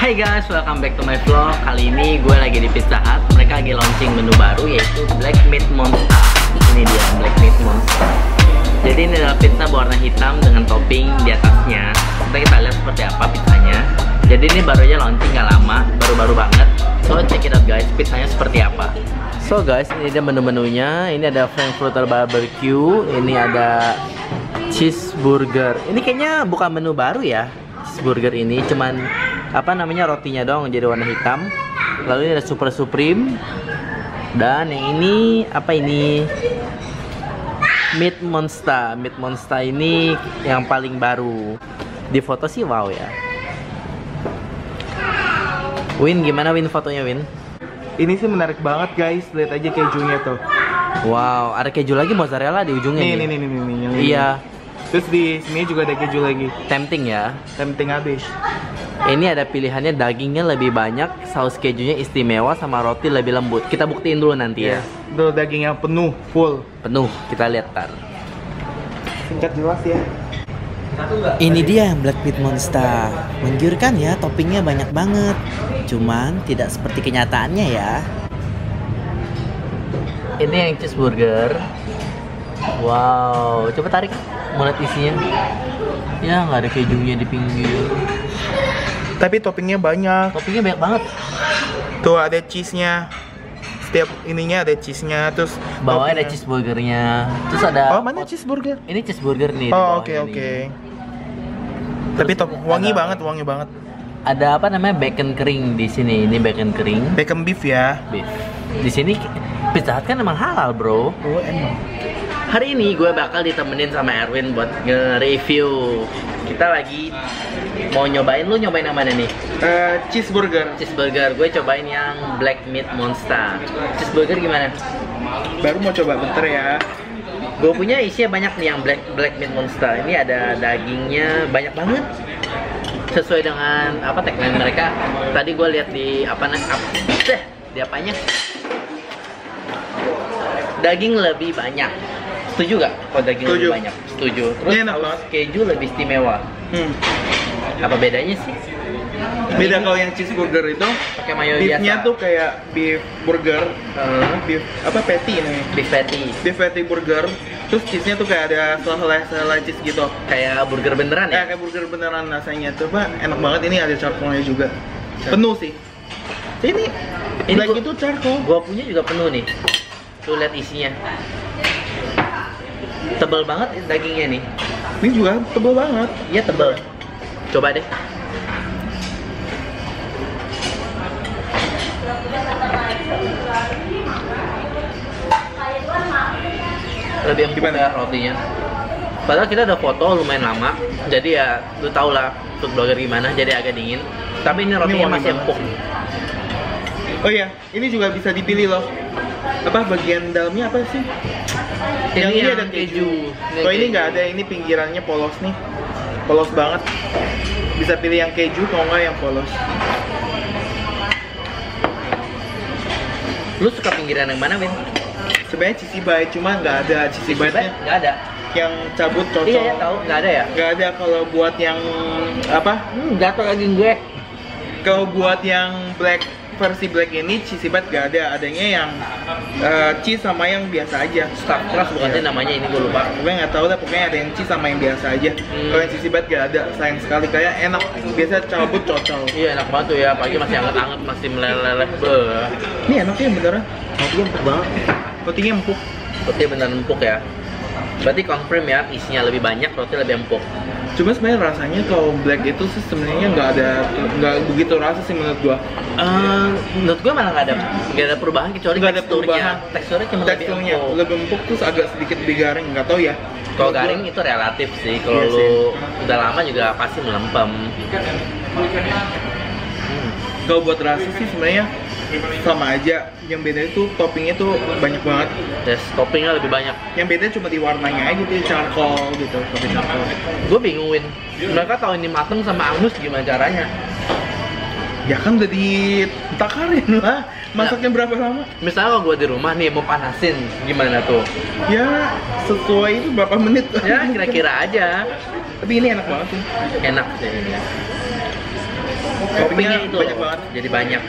Hai guys, welcome back to my vlog. Kali ini gue lagi di Pizza Hut. Mereka lagi launching menu baru yaitu Black Meat Monster. Ini dia Black Meat Monster. Jadi ini adalah pizza berwarna hitam dengan topping di atasnya. Kita lihat seperti apa pizzanya. Jadi ini baru aja launching gak lama, baru-baru banget. So check it out guys, pizzanya seperti apa. So guys, ini dia menu-menunya. Ini ada Frankfurter Barbecue, ini ada cheeseburger. Ini kayaknya bukan menu baru ya. Cheeseburger ini cuman apa namanya, rotinya dong jadi warna hitam. Lalu ini ada Super Supreme. Dan yang ini apa ini? Meat Monster. Meat Monster ini yang paling baru. Di foto sih wow ya. Win, gimana Win fotonya Win? Ini sih menarik banget guys, lihat aja kejunya tuh. Wow, ada keju lagi mozzarella di ujungnya. Nih, nih. yang Iya. ini. Terus di sini juga ada keju lagi. Tempting ya. Tempting habis. Ini ada pilihannya, dagingnya lebih banyak, saus kejunya istimewa, sama roti lebih lembut. Kita buktiin dulu nanti ya. Tuh dagingnya penuh, full. Penuh, kita lihat tar. Singkat jelas ya. Ini dia yang Black Meat Monster. Menggiurkan ya, toppingnya banyak banget. Cuman tidak seperti kenyataannya ya. Ini yang cheeseburger. Wow, coba tarik, mau lihat isinya. Ya nggak ada kejunya di pinggir. Tapi toppingnya banyak. Toppingnya banyak banget. Tuh ada cheese-nya. Setiap ininya ada cheese-nya, terus Bawahnya ada toppingnya. cheeseburgernya. Terus ada. Oh, mana cheeseburger? Ini cheeseburger nih. di Oh, bawahnya oke. nih. Tapi top wangi ada- banget. Ada apa namanya, bacon kering di sini. Ini bacon kering. Bacon beef ya. Beef. Di sini Pizza Hut kan emang halal bro. Oh, emang. Hari ini gue bakal ditemenin sama Erwin buat nge-review. Kita lagi mau nyobain, lu nyobain yang mana nih? Cheeseburger. Cheeseburger, gue cobain yang Black Meat Monster. Cheeseburger gimana? Baru mau coba bentar ya. Gue punya isinya banyak nih yang Black Meat Monster. Ini ada dagingnya banyak banget. Sesuai dengan apa tagline mereka. Tadi gue lihat di di apanya? Daging lebih banyak. Setuju gak? Kalau daging Setuju. lebih banyak? Setuju. Terus Ini enak saus banget. keju lebih istimewa. Apa bedanya sih? Beda kalau yang cheeseburger itu, Pakai mayo beefnya biasa. tuh kayak beef burger, beef apa patty namanya. Beef patty. Beef patty burger. Terus cheese-nya tuh kayak ada selai cheese gitu. Kayak burger beneran ya? Kayak burger beneran rasanya. Coba enak banget, ini ada charcoalnya juga. Penuh sih. Ini black itu charcoal. Gua punya juga penuh nih. Tuh lihat isinya. Tebel banget dagingnya nih. Ini juga tebel banget. Iya tebel. Coba deh. Lebih empuk Gimana? ya rotinya. Padahal kita udah foto lumayan lama, jadi ya lu tau lah food blogger gimana, jadi agak dingin. Tapi ini rotinya wangi masih banget. empuk. Oh iya, ini juga bisa dipilih loh. Apa bagian dalamnya apa sih? Yang ini ada keju. Kalau ini nggak ada, ini pinggirannya polos nih. Polos banget. Bisa pilih yang keju, kalau nggak yang polos. Lu suka pinggiran yang mana, Win? Sebenarnya cheesy bite, cuma nggak ada cheesy bite-nya. Nggak ada. Yang cabut cocok. Iya ya tahu, nggak ada ya. Nggak ada kalau buat yang apa? Gatel daging gue. Kalau buat yang versi black ini cheesy bite nggak ada. Adanya yang cheese sama yang biasa aja. Stuffed crust bukan sih namanya, ini gue lupa. Pokoknya nggak tahu lah, pokoknya ada yang cheese sama yang biasa aja. Kalau yang cheesy bite nggak ada, sayang sekali. Kayak enak, biasa cabut cocok. Iya enak banget tuh ya, pagi masih anget-anget, masih meleleh. Beuh. Ini enaknya beneran. Rotinya empuk banget. Rotinya empuk. Rotinya beneran empuk ya. Berarti confirm ya, isinya lebih banyak, roti lebih empuk. Cuma sebenarnya rasanya kalau black itu sih sebenarnya nggak begitu rasa sih menurut gua. Menurut gue malah nggak ada perubahan kecuali Nggak ada teksturnya. perubahan. Teksturnya cuma Teksturnya lebih empuk. lebih empuk terus agak sedikit lebih garing, nggak tahu ya. Kalau Menurut garing gua- itu relatif sih. Kalau Iya lu sih. udah lama juga pasti melempem. Kalau buat rasa sih sebenarnya sama aja. Yang beda itu toppingnya tuh banyak banget. Terus toppingnya lebih banyak. Yang beda cuma di warnanya aja gitu, charcoal gitu, topping charcoal. Gue bingungin. Mereka tahu ini mateng sama angus gimana caranya? Ya kan udah ditakarin lah. Masaknya berapa lama? Misalnya kalau gue di rumah nih mau panasin, gimana tuh? Ya sesuai itu berapa menit. Ya kira-kira aja. Tapi ini enak banget sih. Enak sih. Toppingnya itu banyak banget. jadi banyak.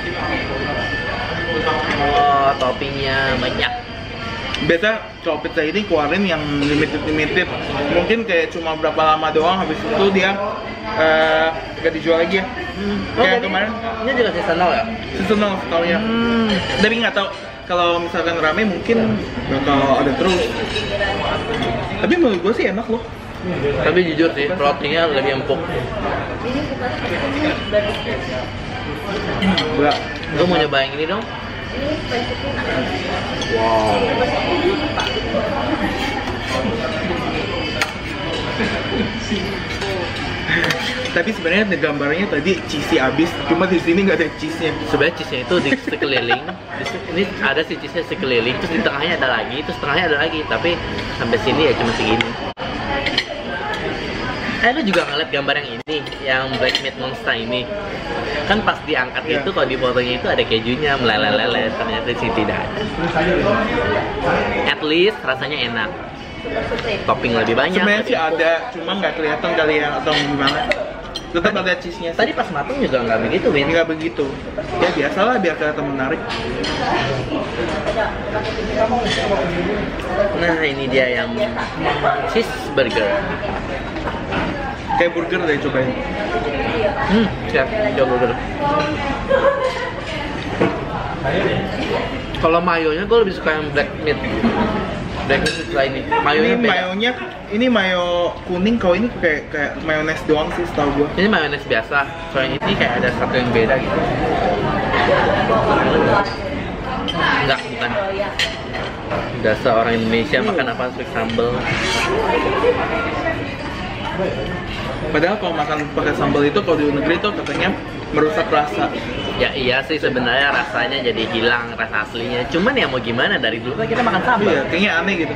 Oh, toppingnya banyak. Biasa kalau pizza ini keluarin yang limited. Mungkin kayak cuma berapa lama doang, habis itu dia gak dijual lagi ya. Kayak kemarin. Ini juga seasonal ya? Seasonal setaunya. Tapi nggak tahu kalau misalkan rame mungkin bakal ada terus. Tapi menurut gue sih enak loh. Tapi jujur sih, rotinya lebih empuk. Enggak. Gue mau nyoba yang ini dong. Wow. Tapi sebenarnya di gambarnya tadi cheesy abis, cuma di sini nggak ada cheese-nya. Sebenarnya cheese-nya itu di sekeliling. Ini ada sih cheese-nya sekeliling, terus di tengahnya ada lagi, terus tengahnya ada lagi. Tapi sampai sini ya cuma segini. Lu juga ngeliat gambar yang ini, yang Black Meat Monster ini. Kan pas diangkat Yeah. itu, kalau di fotonya itu ada kejunya meleleh-leleh, ternyata sih tidak ada. At least rasanya enak. Topping lebih banyak. Sebenarnya lebih sih empuk. ada, cuma nggak kelihatan kali ya atau gimana. Tetap ada cheese-nya sih. Tadi pas matang juga nggak begitu, Win. Nggak begitu. Ya biasalah biar kelihatan menarik. Nah, ini dia yang cheeseburger. Kayak burger deh cobain. Siap, coba burger. Kalau mayonya gue lebih suka yang black meat. Black meat setelah ini. Mayonya Ini beda. mayonya, ini mayo kuning. Kalau ini kayak mayones doang sih setahu gua. Ini mayones biasa. Soalnya ini kayak ada satu yang beda gitu. Enggak, bukan. Dasar orang Indonesia makan apa pakai sambal. Padahal kalau makan pakai sambal itu kalau di luar negeri tuh katanya merusak rasa. Ya iya sih sebenarnya rasanya jadi hilang rasa aslinya. Cuman ya mau gimana, dari dulu kan kita makan sambal. Iya, kayaknya aneh gitu.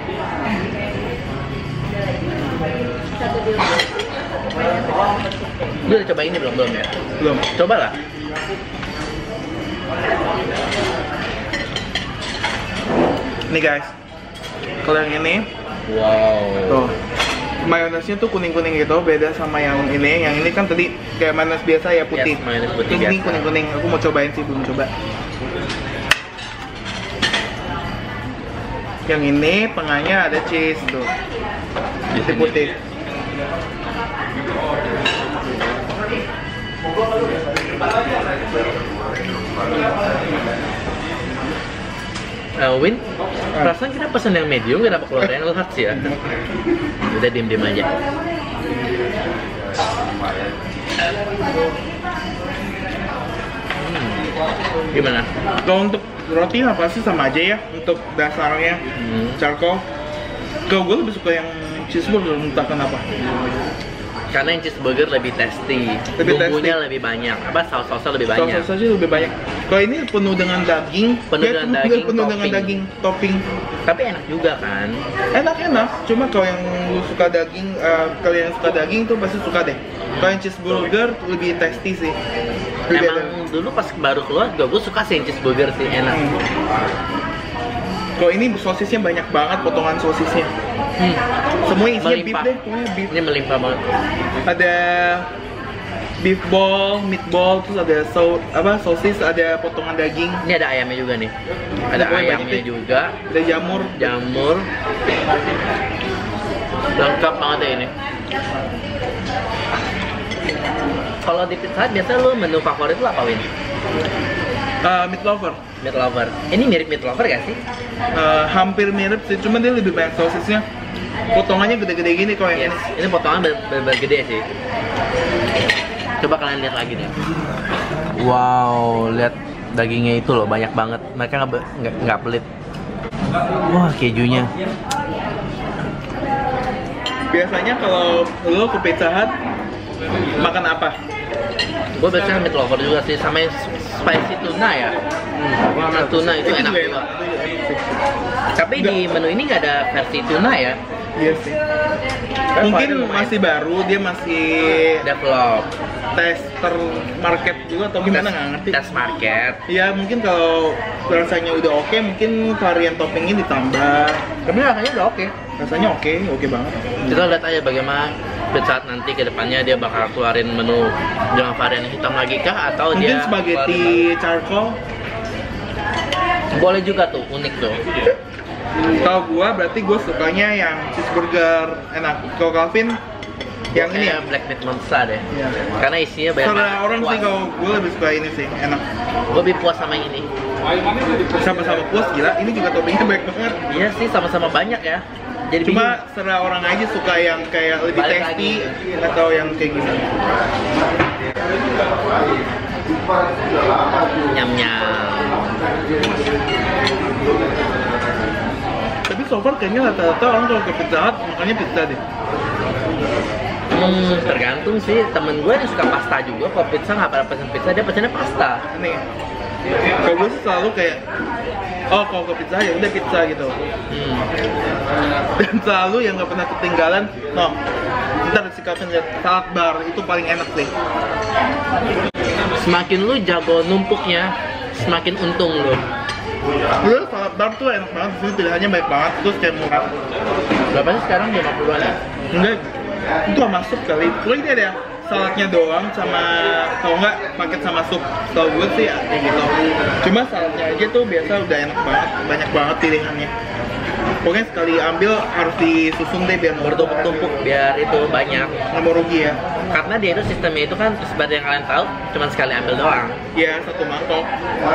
Lu udah coba ini belum ya? Belum. Coba lah. Nih guys, kalau yang ini, Wow. tuh mayonesnya tuh kuning-kuning gitu, beda sama yang ini. Yang ini kan tadi kayak mayones biasa ya, putih. Yes, mayones putih Ini biasa. kuning-kuning. Aku mau cobain sih, belum coba. Yang ini tengahnya ada cheese tuh, putih-putih. Win, perasaan kita pesan yang medium gak dapat keluar yang large ya. Udah diem-diem aja. Gimana? Kalau untuk roti apa sih sama aja ya, untuk dasarnya charcoal. Kalau gue lebih suka yang cheeseburger, entah kenapa. Karena yang cheeseburger lebih tasty, Lebih bumbunya tasty. lebih banyak, saus-sausnya lebih banyak. Saus-sausnya lebih banyak. Kalau ini penuh dengan daging, Penuh dia dengan penuh daging, dengan topping. daging, topping. Tapi enak juga kan? Enak-enak. Cuma kalau yang lu suka daging, kalian yang suka daging tuh pasti suka deh. Kalau yang cheeseburger lebih tasty sih. Lebih Emang dulu pas baru keluar juga gue suka sih yang cheeseburger sih, enak. Kalau ini sosisnya banyak banget, potongan sosisnya. Semua isinya beef Melimpah. deh, pokoknya beef. Ini melimpah banget. Ada beef ball, meatball, terus ada sosis, ada potongan daging, Ini ada ayamnya juga nih. Ada Pokoknya ayamnya banyak deh. juga, ada jamur. jamur. Lengkap banget ya ini. Kalau di Pizza Hut biasa lu menu favorit lu apa, Win? Meat lover. Meat lover. Ini mirip meat lover gak sih? Hampir mirip sih, cuma dia lebih banyak sosisnya. Potongannya gede-gede gini kalau yang Yes. ini. Ini potongan bener-bener gede sih. Coba kalian lihat lagi deh. Wow, lihat dagingnya itu loh, banyak banget. Mereka nggak pelit. Wah, kejunya. Biasanya kalau lo ke Pizza Hut makan apa? Gue biasanya meat lover juga sih, sama yang spicy tuna ya. Warna tuna itu enak juga. enak sih. Tapi di menu ini nggak ada versi tuna ya. Iya sih. Mungkin masih baru, dia masih Develop. tester market juga atau gimana nggak ngerti. Test market. Ya mungkin kalau rasanya udah oke, mungkin varian toppingnya ditambah. Tapi rasanya udah oke. Rasanya oke banget. Kita lihat aja bagaimana Pizza Hut nanti ke depannya dia bakal keluarin menu dengan varian hitam lagi kah atau Mungkin dia spaghetti charcoal. boleh juga tuh, unik tuh. Kalau gua berarti gua sukanya yang cheeseburger enak. Kalau Calvin yang ini ya. Black Meat Monster deh. Iya. Karena isinya banyak. Salah orang puas. sih kalau gua lebih suka ini sih, enak. Gue lebih puas sama yang ini. Sama-sama puas gila. Ini juga toppingnya banyak banget. Iya sih, sama-sama banyak ya. Jadi Cuma serah orang aja suka yang kayak lebih Balik tasty atau yang kayak gini. nyam-nyam. Tapi so far kayaknya rata-rata orang kalau ke Pizza Hut makannya pizza deh. Tergantung sih. Temen gue yang suka pasta juga. Kalau pizza nggak pada pesen pizza, dia pesennya pasta. Aneh. Kalau gue sih selalu kayak, oh kalau ke pizza ya udah pizza gitu. Dan selalu yang nggak pernah ketinggalan, no, ntar si Calvin lihat salad bar itu paling enak sih. Semakin lu jago numpuknya, semakin untung lu. Udah salad bar tuh enak banget, sini pilihannya baik banget, terus kayak murah. Berapa sih sekarang? 50-an ya? Enggak, itu nggak masuk kali. Terus ini ada saladnya doang sama, kalau nggak paket sama sup. Kalau gue sih ya, kayak gitu. Cuma saladnya aja tuh biasa udah enak banget, banyak banget pilihannya. Pokoknya sekali ambil harus disusun deh biar Bertumpuk-tumpuk biar itu banyak. nggak mau rugi ya. Karena dia itu sistemnya itu kan seperti yang kalian tahu, cuma sekali ambil doang. Ya satu mangkok.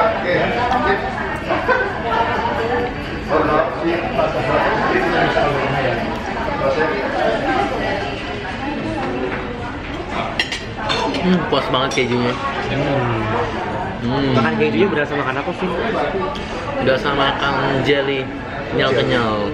Puas banget kejunya. Makan kejunya berasa makan apa sih? Udah sama makan jelly kenyal-kenyal.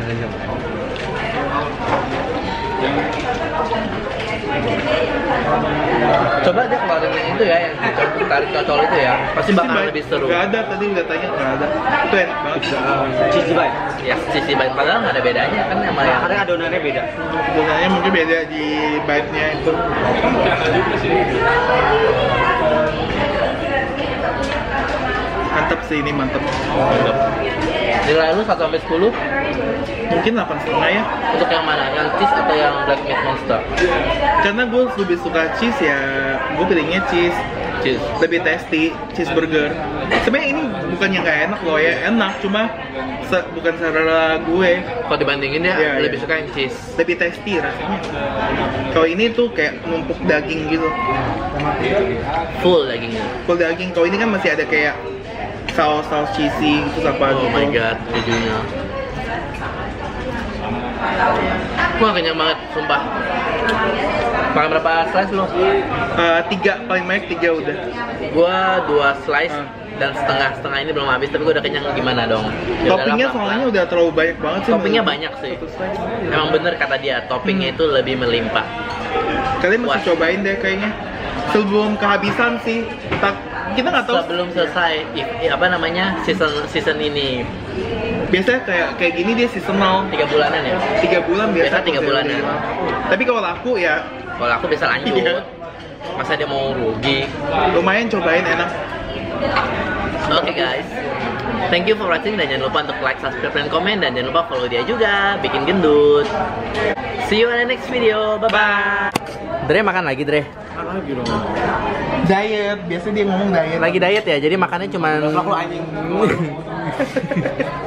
Coba deh keluarin yang itu ya, yang tarik cocol itu ya. Pasti bakal lebih seru. Gak ada, tadi udah tanya gak ada. Itu enak banget. Cheesy bite. Ya, sisi bite padahal nggak ada bedanya kan sama yang Karena adonannya beda. Biasanya mungkin beda di bite-nya itu. Mantap sih ini, mantap. nilai lu 1 sampai 10 Mungkin 8,5 ya. untuk yang mana? Yang cheese atau yang black meat monster? Karena gue lebih suka cheese ya, gue pilihnya cheese. Cheese. Lebih tasty, cheeseburger. Sebenarnya ini bukan yang nggak enak loh ya, enak cuma bukan selera gue. Kalau dibandingin ya, Iya, lebih iya. suka yang cheese. Lebih tasty rasanya. Kalau ini tuh kayak numpuk daging gitu, Full dagingnya. full daging. Kalau ini kan masih ada kayak saus cheesy gitu apa Oh gitu. my god, kejunya. Wah kenyang banget, sumpah. Makan berapa slice lo? 3 paling banyak 3 udah. Gua 2 slice dan setengah ini belum habis, tapi gua udah kenyang gimana dong? Ya Toppingnya udahlah, soalnya udah terlalu banyak banget sih. Toppingnya menurut banyak sih. satu slice. Emang bener kata dia, toppingnya itu lebih melimpah. Kalian mesti Puas. cobain deh kayaknya. Sebelum kehabisan sih. Kita nggak tahu. Sebelum selesai, apa namanya, season ini Biasanya kayak gini dia seasonal. 3 bulanan ya. 3 bulan biasa. Biasa 3 bulan ya. Tapi kalau laku ya Kalau aku bisa lanjut. Iya. Masa dia mau rugi? lumayan, cobain enak. Oke guys, thank you for watching dan jangan lupa untuk like, subscribe, dan komen, dan jangan lupa follow dia juga, bikin gendut. See you in the next video, bye bye. Dre makan lagi Dre. Diet, biasa dia ngomong diet. Lagi diet ya, jadi makannya cuma Aku anjing.